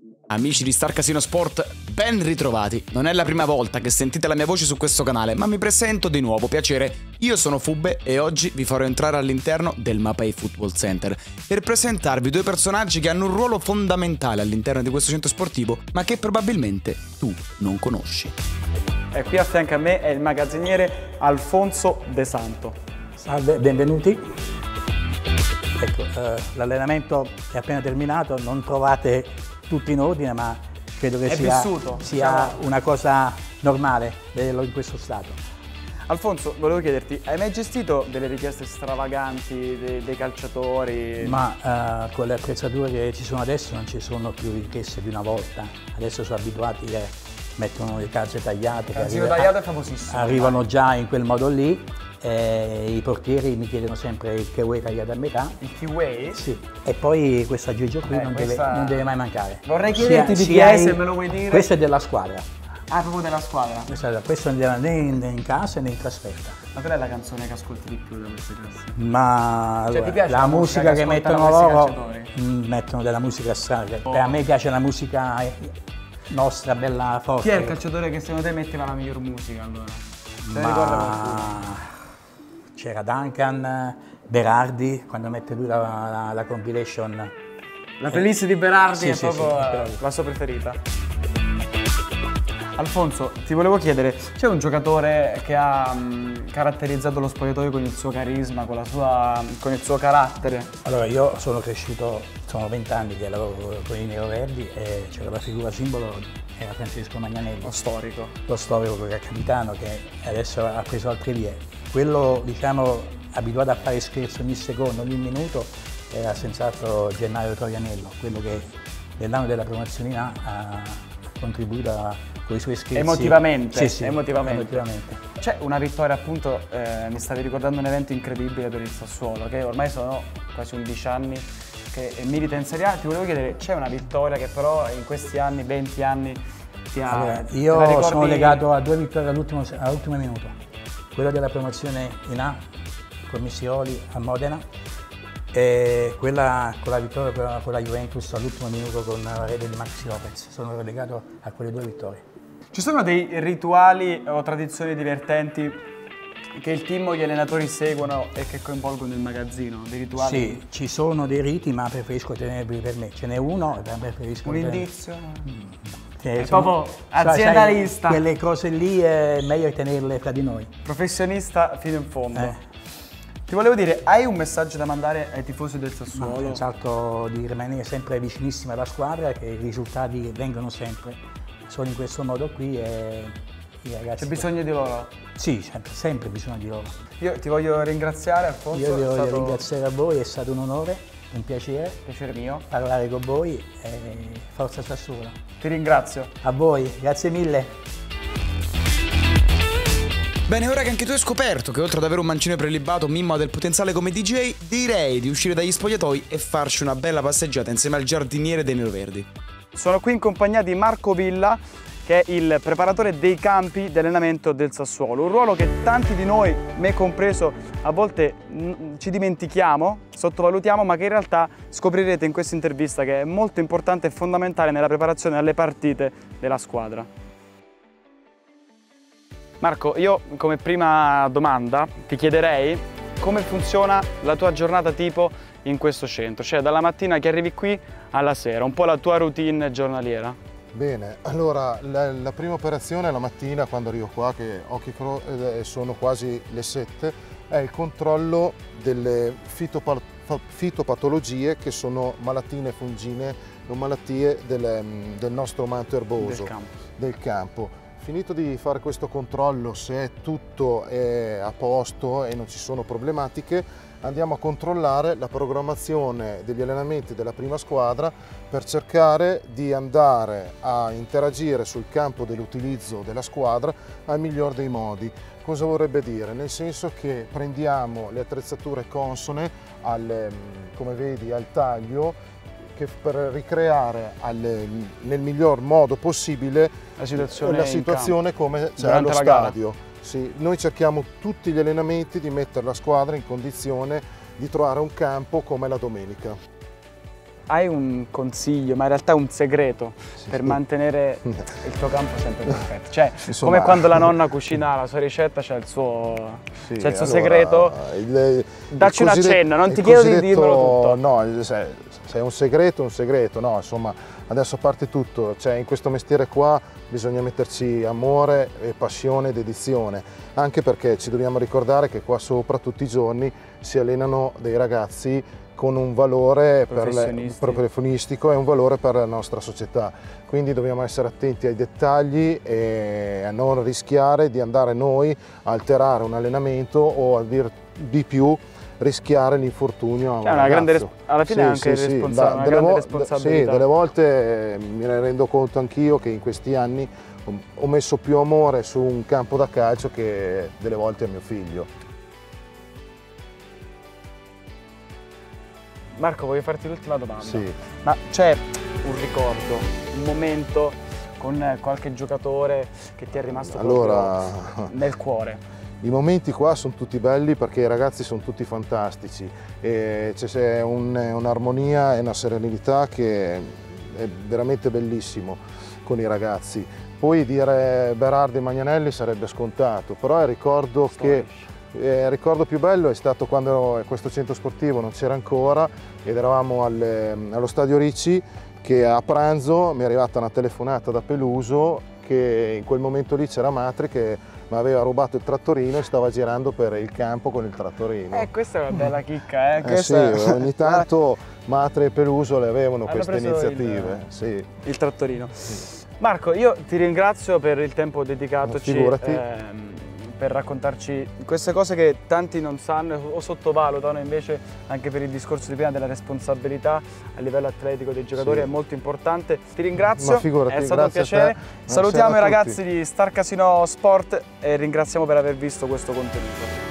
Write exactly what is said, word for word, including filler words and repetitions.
Amici di Star Casino Sport, ben ritrovati. Non è la prima volta che sentite la mia voce su questo canale, ma mi presento di nuovo, piacere. Io sono Fubbe e oggi vi farò entrare all'interno del Mapei Football Center per presentarvi due personaggi che hanno un ruolo fondamentale all'interno di questo centro sportivo, ma che probabilmente tu non conosci. E qui a fianco a me è il magazziniere Alfonso De Santo. Salve, benvenuti. Ecco, eh, l'allenamento è appena terminato, non trovate tutti in ordine, ma credo che è sia, vissuto, sia diciamo. una cosa normale vederlo in questo stato. Alfonso, volevo chiederti, hai mai gestito delle richieste stravaganti dei, dei calciatori? Ma eh, con le attrezzature che ci sono adesso non ci sono più richieste di una volta. Adesso sono abituati che mettono le calze tagliate. Il calzino tagliato è famosissimo. Arrivano già in quel modo lì. Eh, I portieri mi chiedono sempre il kiwi tagliato a metà. Il kiwi? Sì. E poi questo aggeggio qui eh, non, questa... deve, non deve mai mancare. Vorrei chiederti sia, di sia chi è, in... se me lo vuoi dire. Questo è della squadra. Ah, proprio della squadra? Questo, questo non deve né in, in casa né in trasferta. Ma qual è la canzone che ascolti di più da queste classi? Ma cioè, allora, piace la, la musica, musica che, che mettono loro mh, mettono della musica strana. Oh. Per a me piace la musica nostra, bella forte. Chi è il calciatore che secondo te metteva la miglior musica allora? Se ne ricorda qualcuno? C'era Duncan, Berardi, quando mette lui la, la, la compilation. La playlist di Berardi sì, è sì, proprio sì, la sua preferita. Alfonso, ti volevo chiedere, c'è un giocatore che ha mh, caratterizzato lo spogliatoio con il suo carisma, con, la sua, con il suo carattere? Allora, io sono cresciuto, sono vent'anni che lavoro con i neroverdi e c'era la figura simbolo, era Francesco Magnanelli. Lo storico. Lo storico, che è capitano, che adesso ha preso altre vie. Quello, diciamo, abituato a fare scherzi ogni secondo, ogni minuto, era senz'altro Gennaro Troianello, quello che nell'anno della promozione in A ha contribuito a, con i suoi scherzi. Emotivamente? Sì, sì, emotivamente. emotivamente. C'è una vittoria, appunto, eh, mi stavi ricordando un evento incredibile per il Sassuolo, che ormai sono quasi undici anni che milita in Serie A. Ti volevo chiedere, c'è una vittoria che però in questi anni, venti anni, ti ha... Allora, io ricordi... sono legato a due vittorie all'ultimo, all'ultimo minuto. Quella della promozione in A con Missioli a Modena e quella con la vittoria con la Juventus all'ultimo minuto con la rete di Maxi Lopez. Sono legato a quelle due vittorie. Ci sono dei rituali o tradizioni divertenti che il team o gli allenatori seguono e che coinvolgono il magazzino? Dei rituali? Sì, ci sono dei riti, ma preferisco tenerli per me. Ce n'è uno e preferisco Un tenerli. indizio? Mm. È Sono, proprio sai, aziendalista. Sai, quelle cose lì è meglio tenerle fra di noi. Professionista fino in fondo. Eh. Ti volevo dire, hai un messaggio da mandare ai tifosi del Sassuolo? Senz'altro di rimanere sempre vicinissimi alla squadra, che i risultati vengono sempre. Solo in questo modo qui e i ragazzi... C'è bisogno di loro? Sì, sempre, sempre bisogno di loro. Io ti voglio ringraziare, Alfonso. Io vi voglio stato... ringraziare a voi, è stato un onore, un piacere. Piacere mio. Parlare con voi e forza Sassuolo. Ti ringrazio. A voi, grazie mille. Bene, ora che anche tu hai scoperto che oltre ad avere un mancino prelibato Mimmo ha del potenziale come D J, direi di uscire dagli spogliatoi e farci una bella passeggiata insieme al giardiniere dei neroverdi. Sono qui in compagnia di Marco Villa, che è il preparatore dei campi di allenamento del Sassuolo, un ruolo che tanti di noi, me compreso, a volte ci dimentichiamo, sottovalutiamo, ma che in realtà scoprirete in questa intervista che è molto importante e fondamentale nella preparazione alle partite della squadra. Marco, io come prima domanda ti chiederei come funziona la tua giornata tipo in questo centro, cioè dalla mattina che arrivi qui alla sera, un po' la tua routine giornaliera. Bene, allora la, la prima operazione la mattina quando arrivo qua, che occhi eh, sono quasi le sette, è il controllo delle fitopa fitopatologie che sono malattie fungine o malattie del, del nostro manto erboso, del campo. del campo. Finito di fare questo controllo, se tutto è a posto e non ci sono problematiche, andiamo a controllare la programmazione degli allenamenti della prima squadra per cercare di andare a interagire sul campo dell'utilizzo della squadra al miglior dei modi. Cosa vorrebbe dire? Nel senso che prendiamo le attrezzature consone al, come vedi, al taglio, che per ricreare al, nel miglior modo possibile la situazione, la situazione come c'è allo stadio. Sì, noi cerchiamo tutti gli allenamenti di mettere la squadra in condizione di trovare un campo come la domenica. hai un consiglio, ma in realtà un segreto Sì. per mantenere il tuo campo sempre perfetto? Cioè, Insomma, come quando la nonna cucina la sua ricetta, c'è il suo, Sì, c'è il suo allora, segreto. il- Dacci il un cosiddetto- accenno, non ti il chiedo di cosiddetto- dirmelo tutto. No, il- se, se è un segreto, è un segreto, no, insomma, adesso a parte tutto, cioè in questo mestiere qua bisogna metterci amore e passione e dedizione, anche perché ci dobbiamo ricordare che qua sopra tutti i giorni si allenano dei ragazzi con un valore per le, Professionisti. professionistico e un valore per la nostra società, quindi dobbiamo essere attenti ai dettagli e a non rischiare di andare noi a alterare un allenamento o a dir di più rischiare l'infortunio a un Cioè, una grande ragazzo. res- alla fine è anche responsa- Da- una delle grande vo- responsabilità. Sì, delle volte eh, mi ne rendo conto anch'io che in questi anni ho- ho messo più amore su un campo da calcio che delle volte a mio figlio. Marco, voglio farti l'ultima domanda. Sì. Ma c'è un ricordo, un momento con qualche giocatore che ti è rimasto Allora, proprio nel cuore? i momenti qua sono tutti belli perché i ragazzi sono tutti fantastici e c'è un- un'armonia e una serenità che è veramente bellissimo con i ragazzi. Poi dire Berardi e Magnanelli sarebbe scontato, però il ricordo che eh, il ricordo più bello è stato quando questo centro sportivo non c'era ancora ed eravamo al- allo Stadio Ricci, che a pranzo mi è arrivata una telefonata da Peluso che in quel momento lì c'era Matri che mi aveva rubato il trattorino e stava girando per il campo con il trattorino. Eh, questa è una bella chicca, eh? Eh Questa sì, è- ogni tanto Matri e Peluso le avevano Hanno queste preso iniziative. il- Sì. il trattorino. Marco, io ti ringrazio per il tempo dedicatoci Figurati. ehm, per raccontarci queste cose che tanti non sanno o sottovalutano, invece anche per il discorso di prima della responsabilità a livello atletico dei giocatori Sì. è molto importante. Ti ringrazio, Ma figurati, è stato un grazie a piacere. te. Buonasera Salutiamo i a tutti. ragazzi di Star Casino Sport e ringraziamo per aver visto questo contenuto.